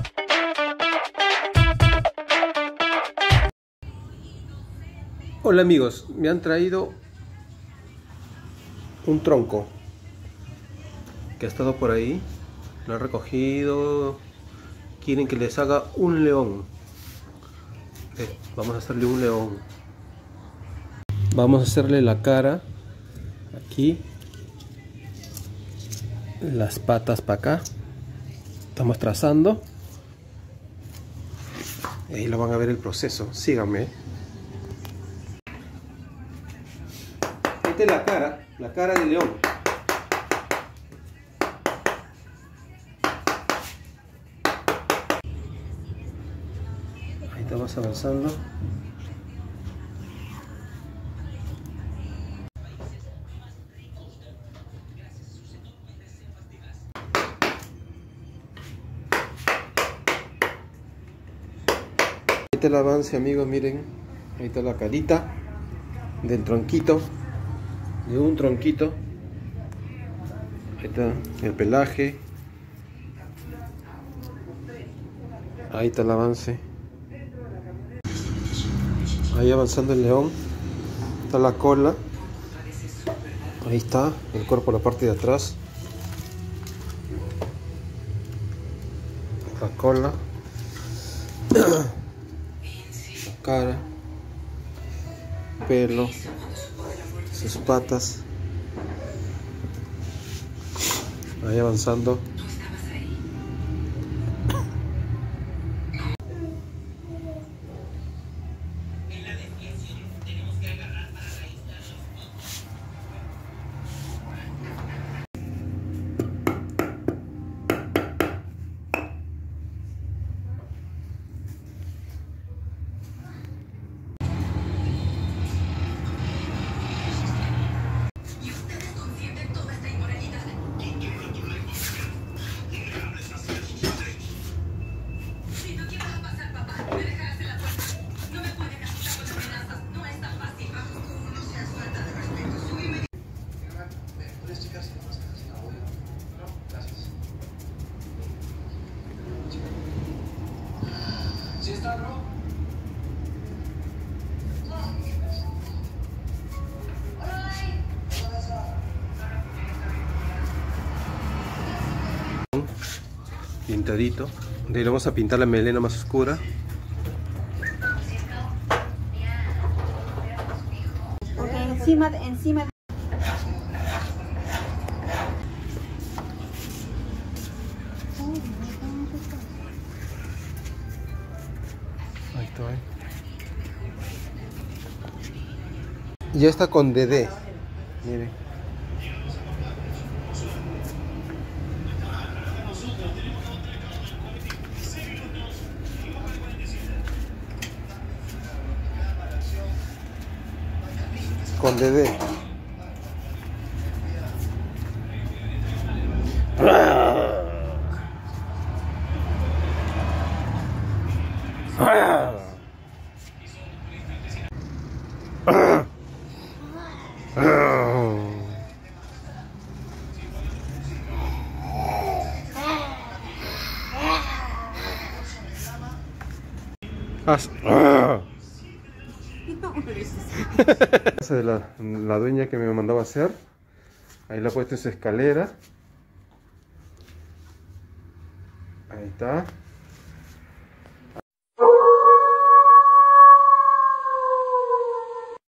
Hola amigos, me han traído un tronco que ha estado por ahí, lo he recogido, quieren que les haga un león. Vamos a hacerle un león, vamos a hacerle la cara aquí, las patas para acá, estamos trazando, y ahí lo van a ver el proceso, síganme. Esta es la cara del león. Ahí estamos avanzando. Ahí está el avance, amigos, miren. Ahí está la carita del tronquito. De un tronquito. Ahí está el pelaje. Ahí está el avance. Ahí avanzando el león. Está la cola. Ahí está el cuerpo, la parte de atrás. La cola. La cara. Pelo. Sus patas. Ahí avanzando. ¿Sí está, bro? Pintadito. De ahí le vamos a pintar la melena más oscura. Ok, encima. Ahí está. Ya está con DD. Miren. Con DD. Esa de la dueña que me mandaba a hacer. Ahí la ha puesto en su escalera. Ahí está.